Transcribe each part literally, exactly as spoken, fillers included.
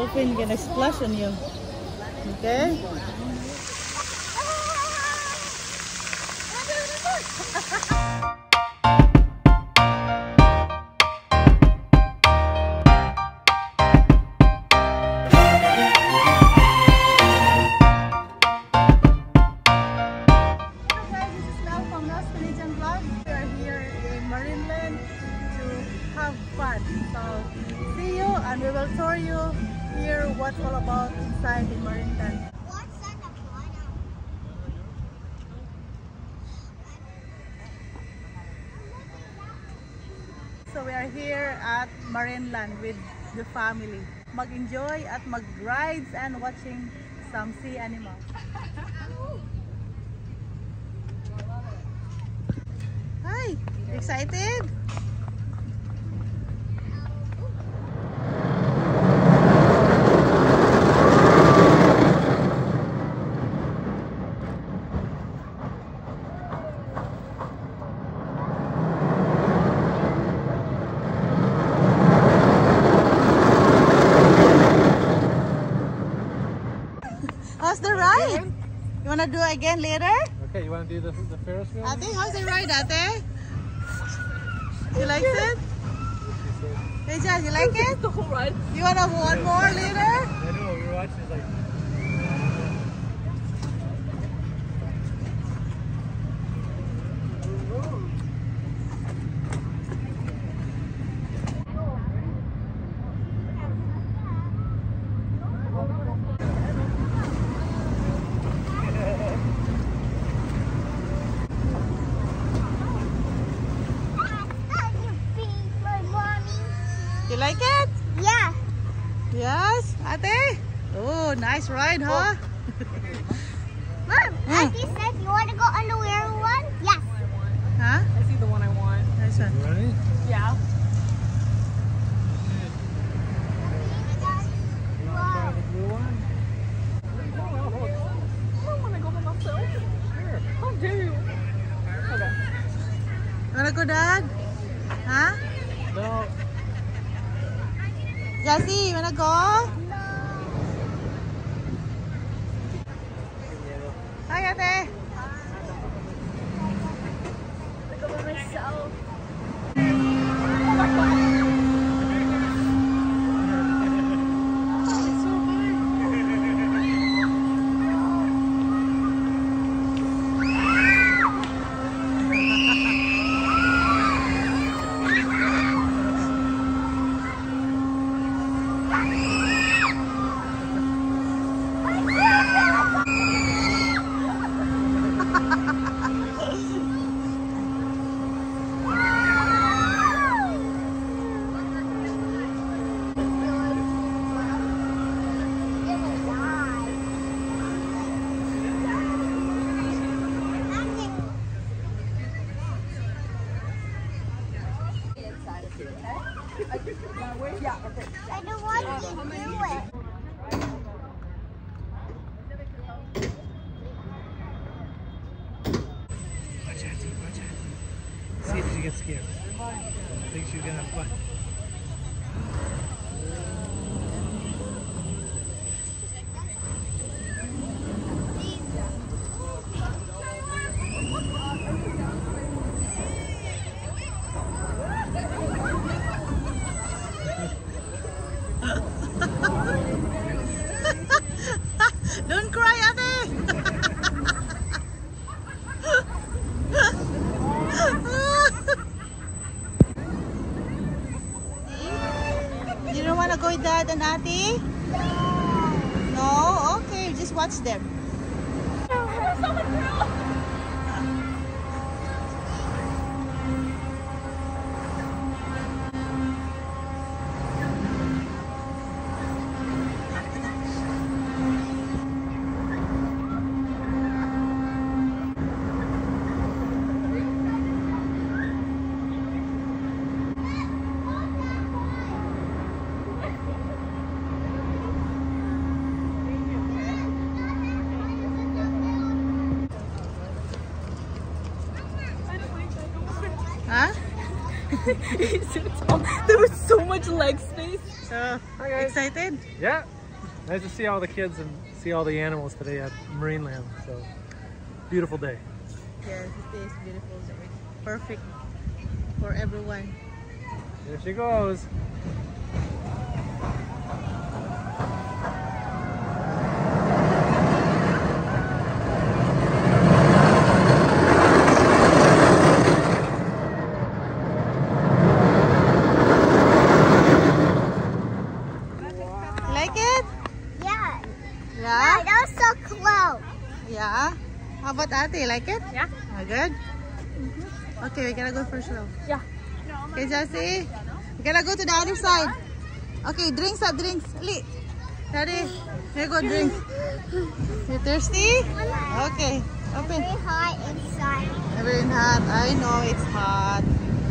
dolphin gonna splash on you. Okay? Marineland to have fun. So see you, and we will tour you here what's all about inside in Marineland. So we are here at Marineland with the family. Mag-enjoy at mag-rides and watching some sea animals. Hi! Excited? How's the ride? You wanna do it again later? Okay, you wanna do the, the Ferris wheel? Ate, how's the ride, Ate? You like it? Hey Jan, you like it? The whole ride. You wanna have one more later? I know, we were watching is like... You like it? Yeah. Yes, Ate? Oh, nice ride, huh? Mom, Auntie said you want to go on the weird one? Yes. Huh? I see the one I want. Nice one. Ready? Yeah. You wanna try the blue one? I don't want to go by myself. Sure. How dare you? Okay. Wanna go, Dad? Huh? No. Jessie, you wanna go? No. Hi, Ate. I go by myself. I don't want to do it. Watch out, T, watch out. See if she gets scared. I think she's gonna have fun. Don't cry, Ate. You don't want to go with Dad and Ate? No? Okay, just watch them. Huh? He's so tall. There was so much leg space. So, excited? Yeah. Nice to see all the kids and see all the animals today at Marineland. So, beautiful day. Yes, it is beautiful day. Perfect for everyone. There she goes. Like it? Yeah. Yeah? Wow, that was so close. Yeah. How about Ate? Like it? Yeah. Oh, good? Mm-hmm. Okay, we gotta go first row. Yeah. Okay, Jessie. We gotta go to the other side. Okay, drinks up, drinks. Ali. Daddy, here you go, drinks. You thirsty? Okay, open. Very hot inside. Very hot. I know it's hot.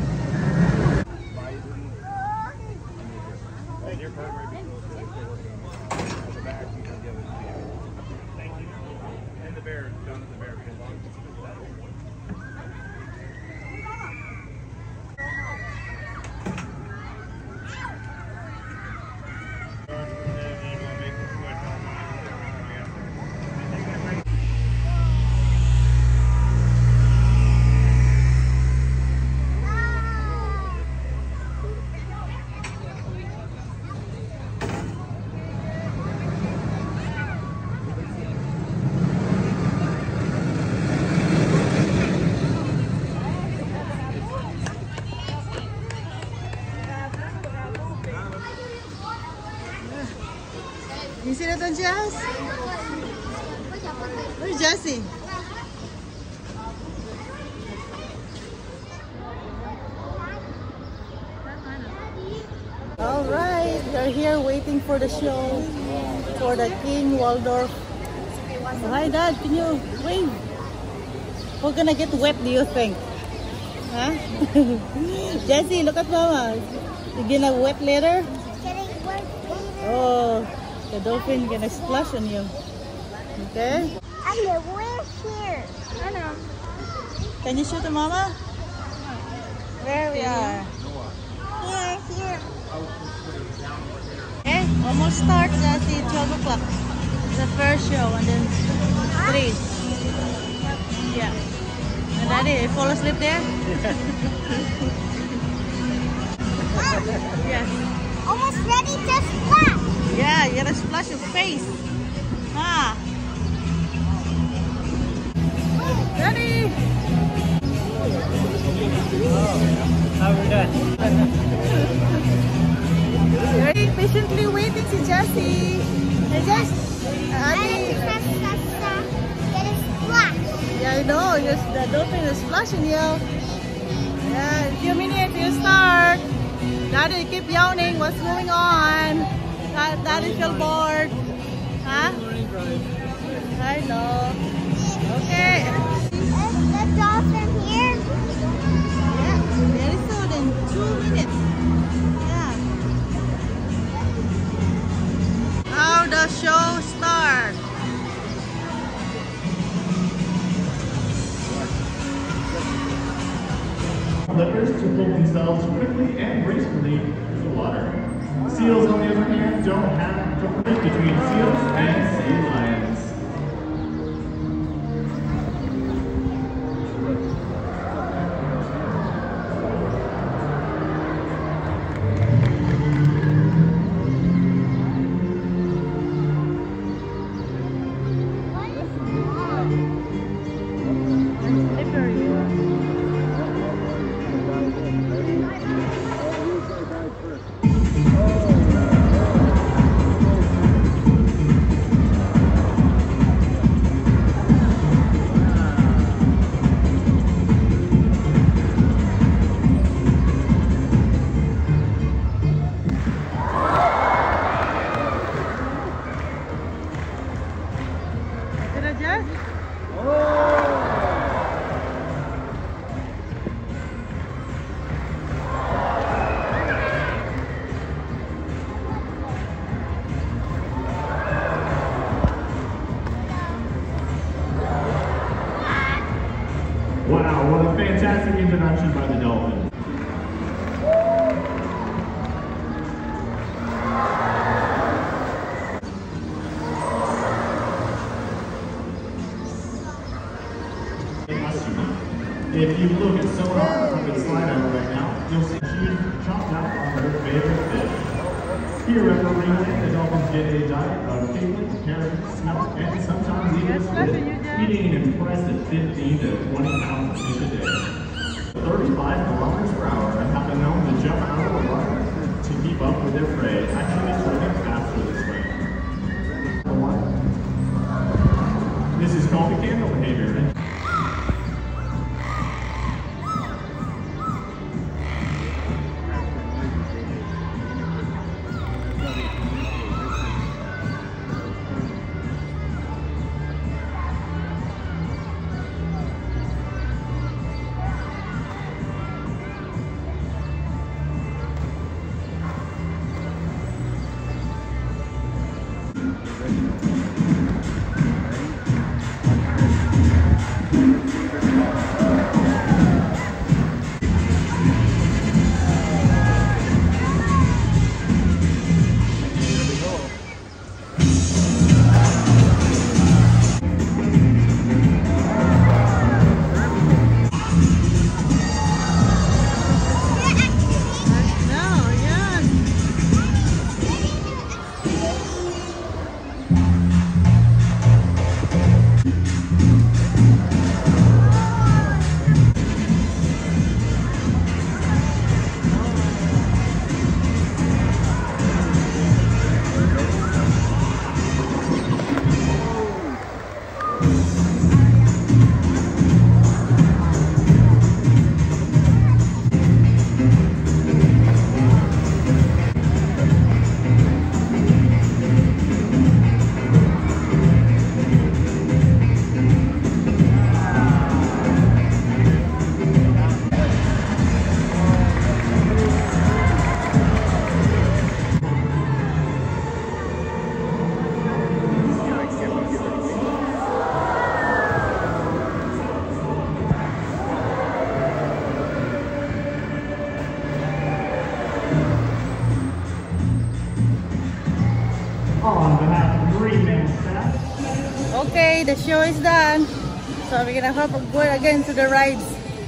You see that on Jess? Where's Jessie? All right, we're here waiting for the show for the King Waldorf. Oh, hi, Dad. Can you wave? We're gonna get wet, do you think? Huh? Jessie, look at Mama. You gonna wet later? Getting wet later. Oh, the dolphin gonna splash on you. Okay? I know, we're here. I know. Can you show to Mama? Where we are. Here, here. Okay, almost start. Jessie, twelve o'clock. The first show and then three. Yeah. And Daddy, you fall asleep there? Yes. Almost ready to splash. Yeah, you gotta splash your face. Ah. Ready? Now we're done. Very patiently waiting si Jessie. Hey, Jess. Ali. Getting splashed. Yeah, I know. Yes, the dolphin is splashing you. Yeah, in a few minutes you start. Daddy, keep yawning. What's going on? Dad- Daddy feel bored. Huh? I know. Okay. Is the dolphin here? Yeah, very soon in two minutes. Yeah. How the show start? Flippers to pull themselves quickly and gracefully through the water. Seals, on the other hand, don't have to break between seals and sea lions. Wow, what a fantastic introduction by the Dolphins. If you look at sonar on the slide over right now, you'll see cheese chopped out on their favorite fish. Here at Marineland, the dolphins get a diet of caitlin, carrot, smelt, and sometimes even squid, eating an impressive fifteen to twenty pounds of fish a day. thirty-five kilometers per hour and have been known to jump out of the water to keep up with their prey, actually swimming faster this way. This is called the candle behavior. Okay, the show is done. So we're gonna hop go again to the rides.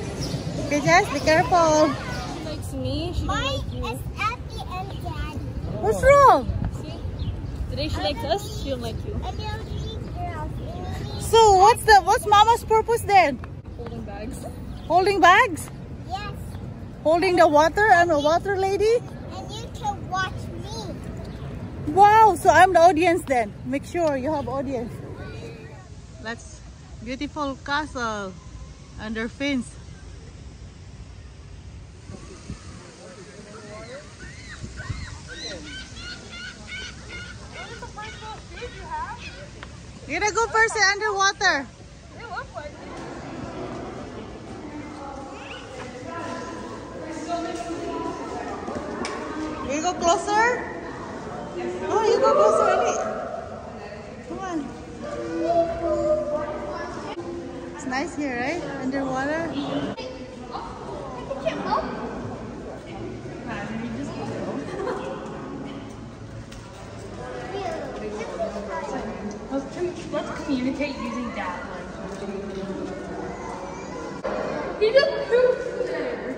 Okay, Jess, be careful. She likes me. She Mine likes you. is Abby and Daddy. What's wrong? See? Today she likes us. She don't like you. And they're these girls. So what's the what's Mama's purpose then? Holding bags. Holding bags? Yes. Holding the water? I'm a water lady? And you can watch me. Wow, so I'm the audience then. Make sure you have audience. That's beautiful castle under fence. You're gonna go first underwater. They look like it. You go closer? Oh, you go closer, Ali. Come on. It's nice here, right? Underwater. Let's, let's communicate using that language. He just pooped there.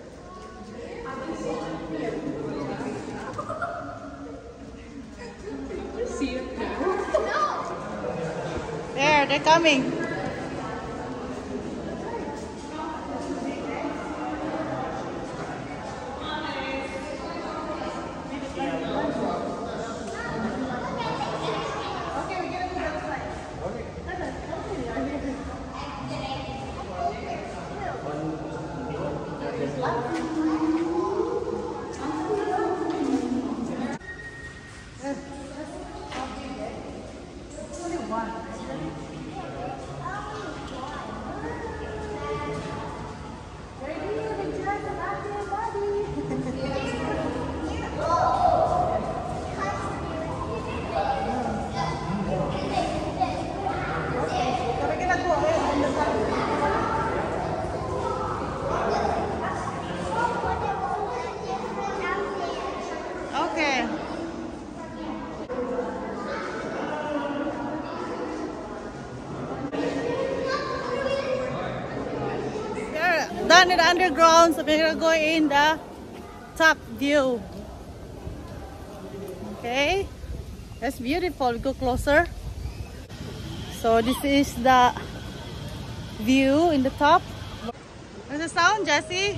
You see it now? There, they're coming. down in the underground, so we're gonna go in the top view. Okay, that's beautiful. We go closer. So this is the view in the top. What's the sound, Jessie?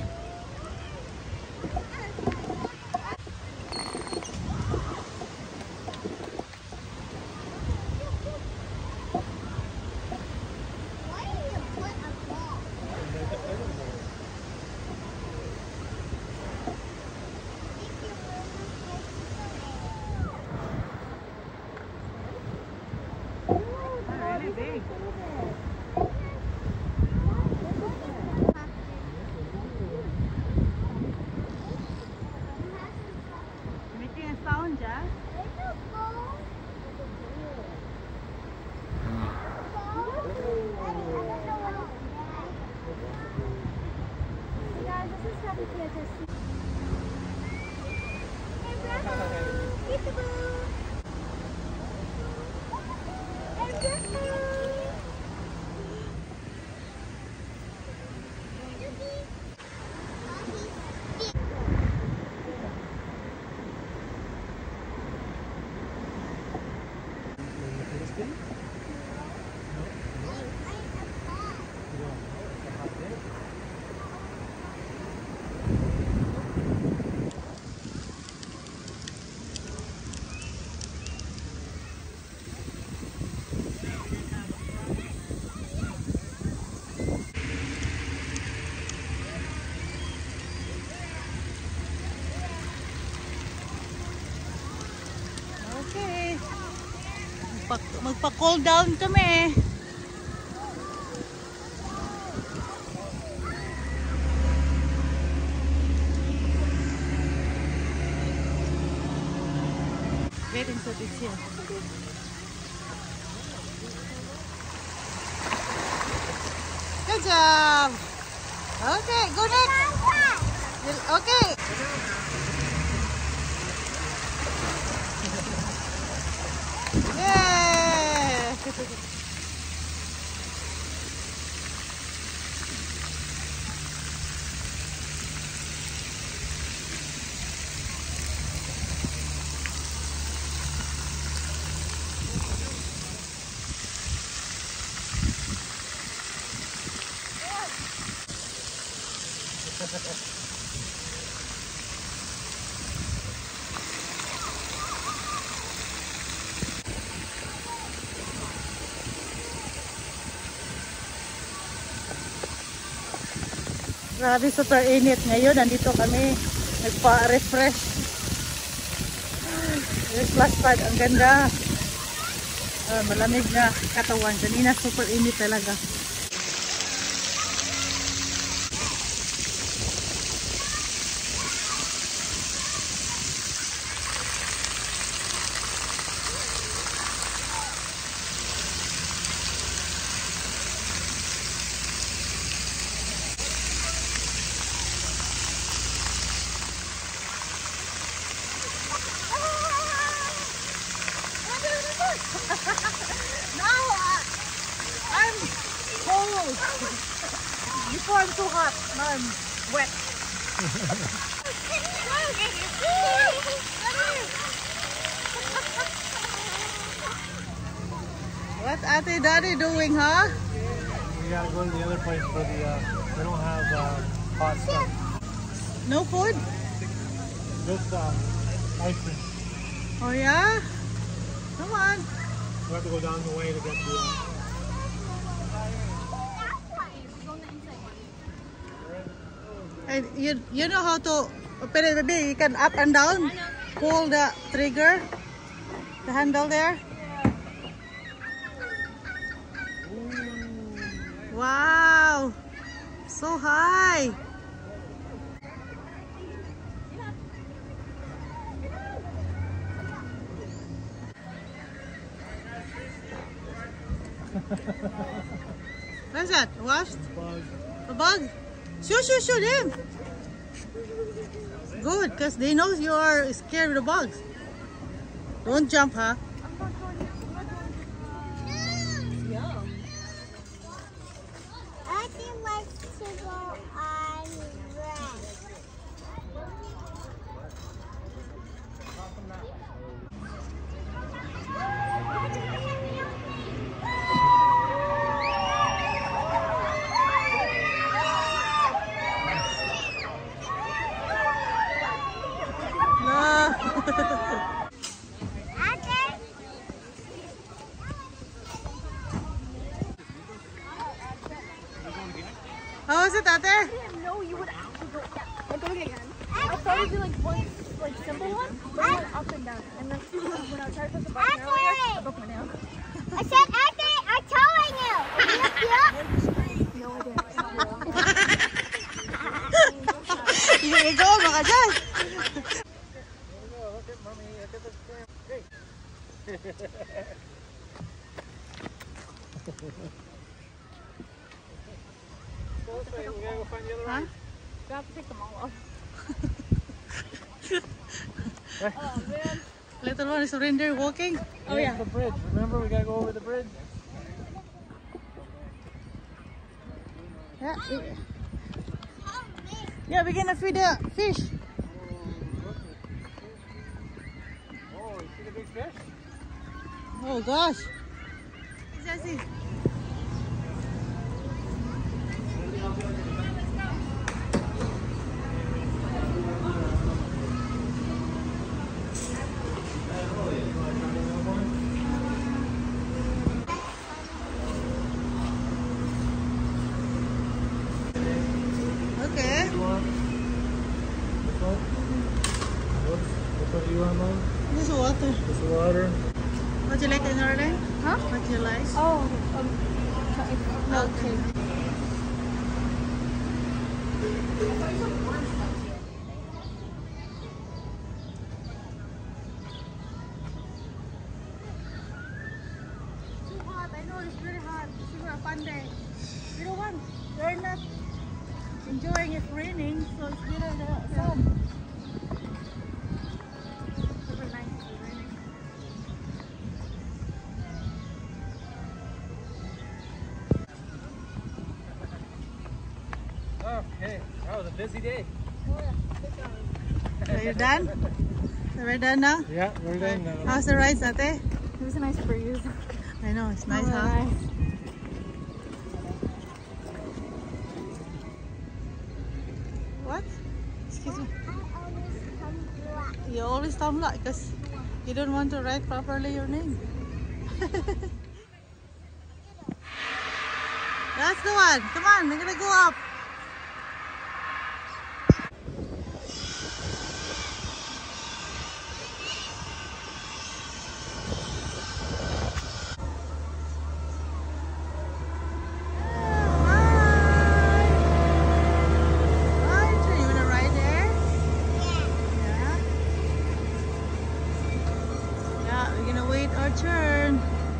Magpa-cool down kami. Get into this here. Good job. Okay, go next. Okay. Yeah. Grabe, super init ngayon. Nandito kami nagpa-refresh. Yung splash pad, ang ganda. Uh, malamig na katawan. Kanina super init talaga. Before I'm too hot, now I'm wet. What's Ate Daddy doing, huh? We gotta go to the other place for the, uh, they don't have uh, hot stuff. No food? Just um, ice cream. Oh yeah? Come on. We have to go down the way to get the... Uh, And you you know how to, maybe you can up and down, pull the trigger, the handle there. Wow, so high. What's that? Washed? A bug? Shoo, shoo, shoo them. Good, because they know you are scared of the bugs. Don't jump, huh? I think like to go on How was it, Ate? I didn't know you would actually go. Yeah, I'm doing it again. I started doing like one, like simple one, but I went up and down. And then when I tried to push the button earlier, I broke my nail. I said, Ate, I'm telling you. No, I didn't. Sige, go, baka dyan. Huh? You have to take them all off. Oh, man. Little one is surrender walking. Oh yeah, the bridge. Remember, we gotta go over the bridge. Yeah. Yeah, we're gonna feed the fish. Oh, you see the big fish? Oh gosh. Jesse. Okay. You want? This one? What? Which one do you want, Mom? This water. This water? What you like in Northern? Huh? What you like? Oh, um, okay. Too hot. I know it's very hot. This is a fun day. You know what? They're not enjoying it raining, so it's better than the sun. Super nice it's raining. Okay, that was a busy day. So you're done? So we're done now? Yeah, we're done now. How's the rice, Ate? It was a nice breeze. I know, it's nice, Oh, huh? nice. What? Excuse me. I always come black. You always thumb like because you don't want to write properly your name. That's the one. Come on, we're gonna go up. Turn.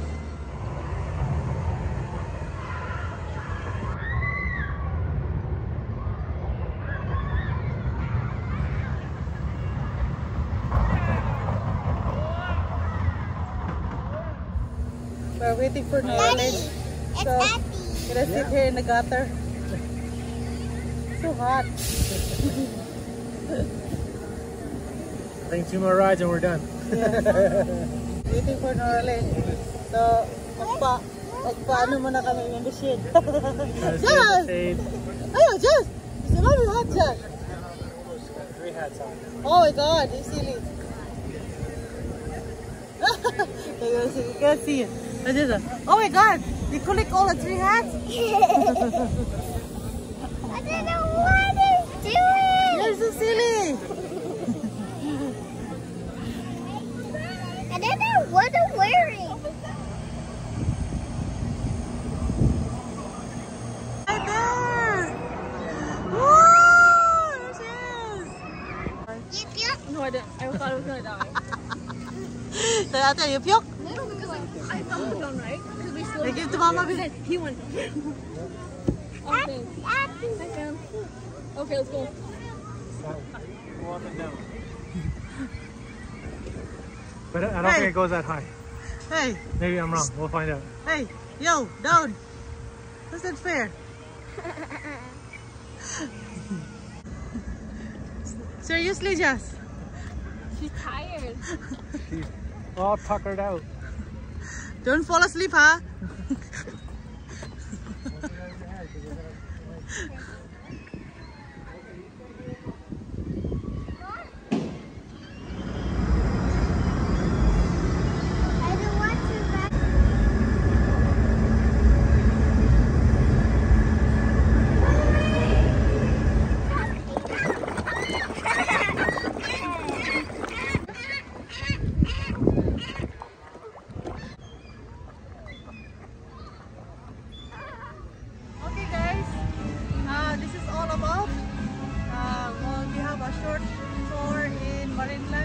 We're waiting for Marineland, It's so happy. we're gonna sit here in the gutter. So hot. I think two more rides and we're done. Waiting for Marineland. So, magpa, magpaano muna kami in the shade. Just! Ayun, just! It's very hot, just! Three hats on. Oh my god, you silly. You can see it. Oh my god, you collect all the three hats? I don't know what it's doing. You're so silly. I don't know what I'm wearing. Right there. Woo! There she is. Yep, yep. No, I didn't. I thought it was gonna die. So, Ate, you puke? No, because like I thumbed it down right. Because we still. They give to Mama. Then he went. Okay. Happy. Hi, fam. Okay, let's go. Go up and down. But I don't Hey. think it goes that high. Hey, Maybe I'm wrong. We'll find out. hey, yo, down. That's not fair. Seriously, Jess? She's tired. She's all puckered out. Don't fall asleep, huh? I don't want to back. Mommy, short tour in Marineland.